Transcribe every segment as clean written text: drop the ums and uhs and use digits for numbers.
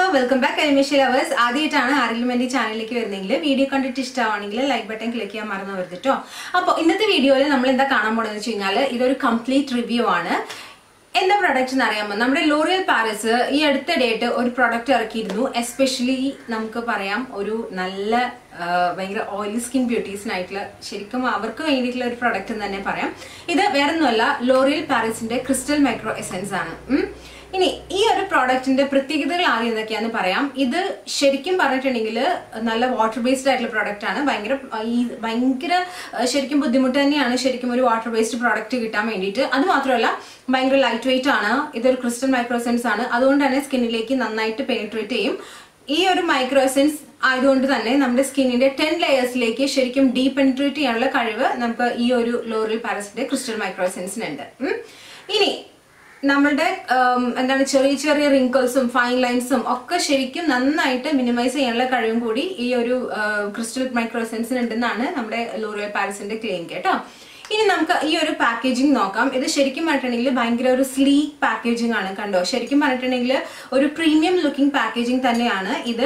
welcome back Animation Lovers. ആദ്യമായിട്ടാണ് ആരെങ്കിലും എൻ്റെ ചാനലിലേക്ക് വരുന്നെങ്കിൽ വീഡിയോ കണ്ടിട്ട് ഇഷ്ടമാണെങ്കിൽ ലൈക്ക് ബട്ടൺ ക്ലിക്ക് ചെയ്യാൻ മറന്നു പോകരുത് കേട്ടോ. അപ്പോൾ ഇന്നത്തെ വീഡിയോയിൽ നമ്മൾ എന്താ കാണാൻ പോകുന്നത് വെച്ച് കഴിഞ്ഞാൽ ഇതൊരു കംപ്ലീറ്റ് റിവ്യൂ ആണ്. എന്താ പ്രൊഡക്റ്റ് എന്ന് അറിയാമോ? നമ്മുടെ ലോറിയൽ പാരീസ് ഈ അടുത്തിടെയായിട്ട് ഒരു പ്രൊഡക്റ്റ് ഇറക്കിയിരുന്നു. എസ്പെഷ്യലി നമുക്ക് പറയാം ഒരു നല്ല ഭയങ്കര ഓയിലി സ്കിൻ ബ്യൂട്ടീസിനായിട്ടുള്ള ശരിക്കും അവർക്ക് വേണ്ടിയിട്ടുള്ള ഒരു പ്രൊഡക്റ്റ് എന്ന് തന്നെ പറയാം. ഇത് വേറൊന്നുമല്ല, ലോറിയൽ പാരീസിന്റെ ക്രിസ്റ്റൽ മൈക്രോ എസൻസ് ആണ്. ഇനി ഈ ഒരു പ്രോഡക്റ്റിന്റെ പ്രത്യേകതകൾ ആദ്യം എന്തൊക്കെയാന്ന് പറയാം. ഇത് ശരിക്കും പറഞ്ഞിട്ടുണ്ടെങ്കിൽ നല്ല വാട്ടർ ബേസ്ഡ് ആയിട്ടുള്ള പ്രോഡക്റ്റ് ആണ്. ഭയങ്കര ശരിക്കും ബുദ്ധിമുട്ട് തന്നെയാണ് ശരിക്കും ഒരു വാട്ടർ ബേസ്ഡ് പ്രോഡക്റ്റ് കിട്ടാൻ വേണ്ടിയിട്ട്. അത് മാത്രമല്ല ഭയങ്കര ലൈറ്റ് വെയിറ്റ് ആണ്. ഇതൊരു ക്രിസ്റ്റൽ മൈക്രോ എസൻസ് ആണ്. അതുകൊണ്ട് തന്നെ സ്കിന്നിലേക്ക് നന്നായിട്ട് പെനിട്രേറ്റ് ചെയ്യും. ഈ ഒരു മൈക്രോ എസൻസ് ആയതുകൊണ്ട് തന്നെ നമ്മുടെ സ്കിന്നിന്റെ 10 ലെയേഴ്സിലേക്ക് ശരിക്കും ഡീപ് പെനിട്രേറ്റ് ചെയ്യാനുള്ള കഴിവ് നമുക്ക് ഈ ഒരു ലോറിയൽ പാരീസിന്റെ ക്രിസ്റ്റൽ മൈക്രോ എസൻസിനുണ്ട്. ഇനി നമ്മളുടെ എന്താണ് ചെറിയ ചെറിയ റിങ്കിൾസും ഫൈൻ ലൈൻസും ഒക്കെ ശരിക്കും നന്നായിട്ട് മിനിമൈസ് ചെയ്യാനുള്ള കഴിവും കൂടി ഈ ഒരു ക്രിസ്റ്റൽ മൈക്രോ എസൻസിന് ഉണ്ടെന്നാണ് നമ്മുടെ ലോറിയൽ പാരീസിന്റെ ക്ലെയിം കേട്ടോ. ഇനി നമുക്ക് ഈ ഒരു പാക്കേജിങ് നോക്കാം. ഇത് ശരിക്കും പറഞ്ഞിട്ടുണ്ടെങ്കിൽ ഭയങ്കര ഒരു സ്ലീക്ക് പാക്കേജിംഗ് ആണ്. കണ്ടോ, ശരിക്കും പറഞ്ഞിട്ടുണ്ടെങ്കിൽ ഒരു പ്രീമിയം ലുക്കിംഗ് പാക്കേജിംഗ് തന്നെയാണ് ഇത്.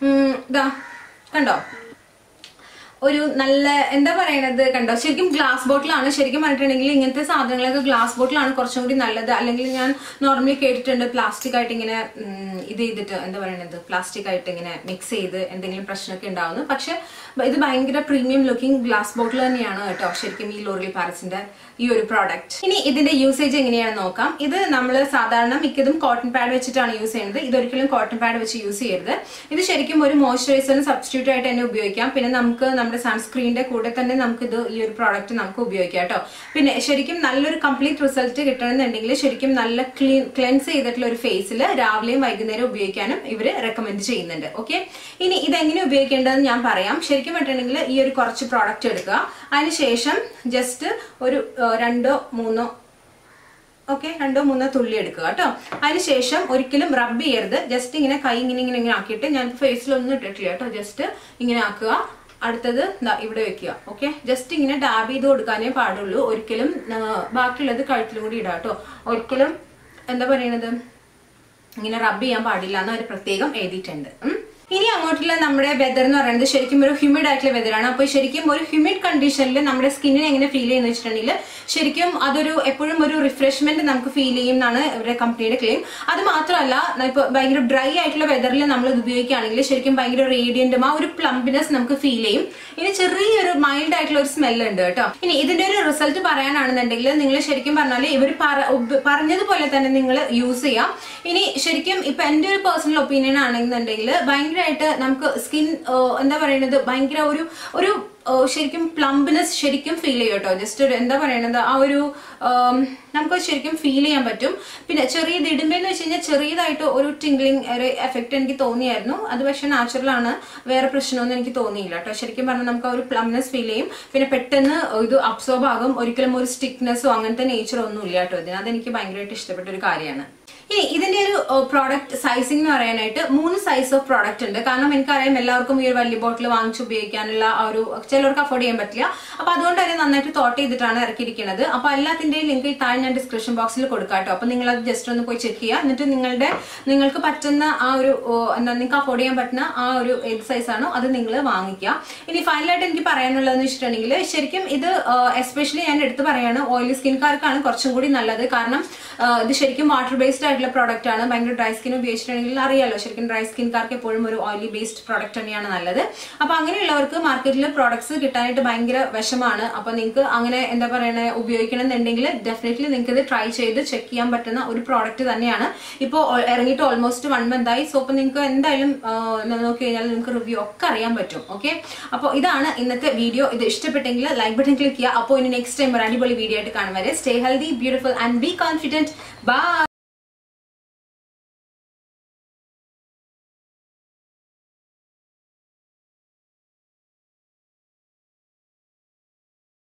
കണ്ടോ, ഒരു നല്ല എന്താ പറയണത്, കണ്ടോ ശരിക്കും ഗ്ലാസ് ബോട്ടിലാണ്. ശരിക്കും പറഞ്ഞിട്ടുണ്ടെങ്കിൽ ഇങ്ങനത്തെ സാധനങ്ങളൊക്കെ ഗ്ലാസ് ബോട്ടിലാണ് കുറച്ചും കൂടി നല്ലത്. അല്ലെങ്കിൽ ഞാൻ നോർമലി കേട്ടിട്ടുണ്ട് പ്ലാസ്റ്റിക് ആയിട്ട് ഇങ്ങനെ ഇത് ചെയ്തിട്ട് എന്താ പറയണത്, പ്ലാസ്റ്റിക് ആയിട്ട് ഇങ്ങനെ മിക്സ് ചെയ്ത് എന്തെങ്കിലും പ്രശ്നമൊക്കെ ഉണ്ടാവുന്നു. പക്ഷെ ഇത് ഭയങ്കര പ്രീമിയം ലുക്കിംഗ് ഗ്ലാസ് ബോട്ടിൽ തന്നെയാണ് കേട്ടോ ശരിക്കും ഈ ലോറിയൽ പാരീസിന്റെ ഈ ഒരു പ്രോഡക്റ്റ്. ഇനി ഇതിന്റെ യൂസേജ് എങ്ങനെയാണെന്ന് നോക്കാം. ഇത് നമ്മൾ സാധാരണ മിക്കതും കോട്ടൺ പാഡ് വെച്ചിട്ടാണ് യൂസ് ചെയ്യുന്നത്. ഇതൊരിക്കലും കോട്ടൺ പാഡ് വെച്ച് യൂസ് ചെയ്യരുത്. ഇത് ശരിക്കും ഒരു മോയ്സ്ചറൈസറിന് സബ്സ്റ്റിറ്റ്യൂട്ട് ആയിട്ട് തന്നെ ഉപയോഗിക്കാം. പിന്നെ നമുക്ക് നമ്മുടെ സൺസ്ക്രീനിന്റെ കൂടെ തന്നെ നമുക്ക് ഇത് ഈ ഒരു പ്രോഡക്റ്റ് നമുക്ക് ഉപയോഗിക്കാം കേട്ടോ. പിന്നെ ശരിക്കും നല്ലൊരു കംപ്ലീറ്റ് റിസൾട്ട് കിട്ടണമെന്നുണ്ടെങ്കിൽ ശരിക്കും നല്ല ക്ലെൻസ് ചെയ്തിട്ടുള്ള ഒരു ഫേസിൽ രാവിലെയും വൈകുന്നേരം ഉപയോഗിക്കാനും ഇവര് റെക്കമെൻഡ് ചെയ്യുന്നുണ്ട്. ഓക്കെ, ഇനി ഇതെങ്ങനെ ഉപയോഗിക്കേണ്ടതെന്ന് ഞാൻ പറയാം. ശരിക്കും പറഞ്ഞിട്ടുണ്ടെങ്കിൽ ഈ ഒരു കുറച്ച് പ്രോഡക്റ്റ് എടുക്കുക. അതിനുശേഷം ജസ്റ്റ് ഒരു രണ്ടോ മൂന്നോ തുള്ളി എടുക്കുക കേട്ടോ. അതിനുശേഷം ഒരിക്കലും റബ്ബ് ചെയ്യരുത്. ജസ്റ്റ് ഇങ്ങനെ കൈ ഇങ്ങനെ ആക്കിയിട്ട്, ഞാൻ ഫേസിലൊന്നും ഇട്ടിട്ടില്ല കേട്ടോ, ജസ്റ്റ് ഇങ്ങനെ ആക്കുക. അടുത്തത് ഇവിടെ വെക്കുക. ഓക്കെ, ജസ്റ്റ് ഇങ്ങനെ ഡാബ് ചെയ്ത് കൊടുക്കാനേ പാടുള്ളൂ. ഒരിക്കലും ബാക്കിയുള്ളത് കഴുത്തിലും കൂടി ഇടാം കേട്ടോ. ഒരിക്കലും എന്താ പറയണത്, ഇങ്ങനെ റബ്ബ് ചെയ്യാൻ പാടില്ല എന്ന് അവർ പ്രത്യേകം എഴുതിയിട്ടുണ്ട്. ഇനി അങ്ങോട്ടുള്ള നമ്മുടെ വെതർ എന്ന് പറയുന്നത് ശരിക്കും ഒരു ഹ്യൂമിഡ് ആയിട്ടുള്ള വെതറാണ്. അപ്പോൾ ശരിക്കും ഒരു ഹ്യൂമിഡ് കണ്ടീഷനിൽ നമ്മുടെ സ്കിന്നിനെ എങ്ങനെ ഫീൽ ചെയ്യുന്ന വെച്ചിട്ടുണ്ടെങ്കിൽ ശരിക്കും അതൊരു എപ്പോഴും ഒരു റിഫ്രഷ്മെന്റ് നമുക്ക് ഫീൽ ചെയ്യും എന്നാണ് ഇവരുടെ കമ്പനിയുടെ ക്ലെയിം. അത് മാത്രമല്ല, ഇപ്പൊ ഭയങ്കര ഡ്രൈ ആയിട്ടുള്ള വെതറിൽ നമ്മൾ ഇത് ഉപയോഗിക്കുകയാണെങ്കിൽ ശരിക്കും ഭയങ്കര റേഡിയന്റും ആ ഒരു പ്ലംബിനെസ് നമുക്ക് ഫീൽ ചെയ്യും. ഇനി ചെറിയൊരു മൈൽഡ് ആയിട്ടുള്ള ഒരു സ്മെല്ല് ഉണ്ട് കേട്ടോ. ഇനി ഇതിന്റെ ഒരു റിസൾട്ട് പറയാനാണെന്നുണ്ടെങ്കിൽ നിങ്ങൾ ശരിക്കും പറഞ്ഞാൽ ഇവർ പറഞ്ഞതുപോലെ തന്നെ നിങ്ങൾ യൂസ് ചെയ്യാം. ഇനി ശരിക്കും ഇപ്പൊ എന്റെ ഒരു പേഴ്സണൽ ഒപ്പീനിയൻ ആണെന്നുണ്ടെങ്കിൽ ഭയങ്കരമായിട്ട് നമുക്ക് സ്കിൻ എന്താ പറയുന്നത് ഭയങ്കര ഒരു ശരിക്കും പ്ലംബിനെസ് ശരിക്കും ഫീൽ ചെയ്യും കേട്ടോ. ജസ്റ്റ് ഒരു എന്താ പറയണത് ആ ഒരു നമുക്ക് ശരിക്കും ഫീൽ ചെയ്യാൻ പറ്റും. പിന്നെ ചെറിയത് ഇടുമ്പെന്ന് വെച്ച് കഴിഞ്ഞാൽ ചെറിയതായിട്ട് ഒരു ടിംഗ്ലിംഗ് ഒരു എഫക്ട് എനിക്ക് തോന്നിയായിരുന്നു. അത് പക്ഷെ നാച്ചുറൽ ആണ്, വേറെ പ്രശ്നമൊന്നും എനിക്ക് തോന്നിയില്ല കേട്ടോ. ശരിക്കും പറഞ്ഞാൽ നമുക്ക് ആ ഒരു പ്ലംനെസ് ഫീൽ ചെയ്യും. പിന്നെ പെട്ടെന്ന് ഇത് അബ്സോർബ് ആകും. ഒരിക്കലും ഒരു സ്റ്റിക്നെസ്സോ അങ്ങനത്തെ നേച്ചറോ ഒന്നും ഇല്ല കേട്ടോ ഇതിന്. അതെനിക്ക് ഭയങ്കരമായിട്ട് ഇഷ്ടപ്പെട്ട ഒരു കാര്യമാണ്. ഇനി ഇതിന്റെ ഒരു പ്രോഡക്റ്റ് സൈസിംഗ് എന്ന് പറയാനായിട്ട് 3 സൈസ് ഓഫ് പ്രോഡക്റ്റ് ഉണ്ട്. കാരണം എനിക്കറിയാം എല്ലാവർക്കും ഈ ഒരു വലിയ ബോട്ടിൽ വാങ്ങിച്ച് ഉപയോഗിക്കാനുള്ള ആ ഒരു ചിലർക്ക് അഫോർഡ് ചെയ്യാൻ പറ്റില്ല. അപ്പൊ അതുകൊണ്ട് തന്നെ നന്നായിട്ട് തോട്ട് ചെയ്തിട്ടാണ് ഇറക്കിയിരിക്കുന്നത്. അപ്പൊ എല്ലാത്തിന്റെയും ലിങ്ക് താഴെ ഞാൻ ഡിസ്ക്രിപ്ഷൻ ബോക്സിൽ കൊടുക്കാം കേട്ടോ. അപ്പൊ നിങ്ങൾ അത് ജസ്റ്റ് ഒന്ന് പോയി ചെക്ക് ചെയ്യുക. എന്നിട്ട് നിങ്ങൾക്ക് പറ്റുന്ന ആ ഒരു എന്താ നിങ്ങൾക്ക് അഫോർഡ് ചെയ്യാൻ പറ്റുന്ന ആ ഒരു ഏത് സൈസ് ആണോ അത് നിങ്ങൾ വാങ്ങിക്കുക. ഇനി ഫൈനലായിട്ട് എനിക്ക് പറയാനുള്ളതെന്ന് വെച്ചിട്ടുണ്ടെങ്കിൽ ശരിക്കും ഇത് എസ്പെഷ്യലി ഞാൻ എടുത്ത് പറയാണ് ഓയിലി സ്കിൻകാർക്കാണ് കുറച്ചും കൂടി നല്ലത്. കാരണം ഇത് ശരിക്കും വാട്ടർ ബേസ്ഡ് ആയിട്ടുള്ള പ്രോഡക്റ്റ് ആണ്. ഭയങ്കര ഡ്രൈ സ്കിൻ ഉപയോഗിച്ചിട്ടുണ്ടെങ്കിൽ അറിയാലോ ശരിക്കും ഡ്രൈ സ്കിൻകാർക്ക് എപ്പോഴും ഒരു ഓയിലി ബേസ്ഡ് പ്രോഡക്റ്റ് തന്നെയാണ് നല്ലത്. അപ്പൊ അങ്ങനെയുള്ളവർക്ക് മാർക്കറ്റിൽ പ്രോഡക്ട്സ് കിട്ടാനായിട്ട് ഭയങ്കര വിഷമാണ്. അപ്പൊ നിങ്ങൾക്ക് അങ്ങനെ എന്താ പറയണ ഉപയോഗിക്കണം എന്നുണ്ടെങ്കിൽ ഡെഫിനറ്റ്ലി നിങ്ങൾക്ക് ഇത് ട്രൈ ചെയ്ത് ചെക്ക് ചെയ്യാൻ പറ്റുന്ന ഒരു പ്രോഡക്റ്റ് തന്നെയാണ്. ഇപ്പോൾ ഇറങ്ങിയിട്ട് ഓൾമോസ്റ്റ് 1 month ആയി. സോ അപ്പൊ നിങ്ങൾക്ക് എന്തായാലും നോക്കി കഴിഞ്ഞാൽ നിങ്ങൾക്ക് റിവ്യൂ ഒക്കെ അറിയാൻ പറ്റും. ഓക്കെ, അപ്പോൾ ഇതാണ് ഇന്നത്തെ വീഡിയോ. ഇത് ഇഷ്ടപ്പെട്ടെങ്കിൽ ലൈക്ക് ബട്ടൺ ക്ലിക്ക് ചെയ്യുക. അപ്പോൾ ഇനി നെക്സ്റ്റ് ടൈം ഒരു അടിപൊളി വീഡിയോ ആയിട്ട് കാണും വരെ stay healthy, beautiful and be confident. By.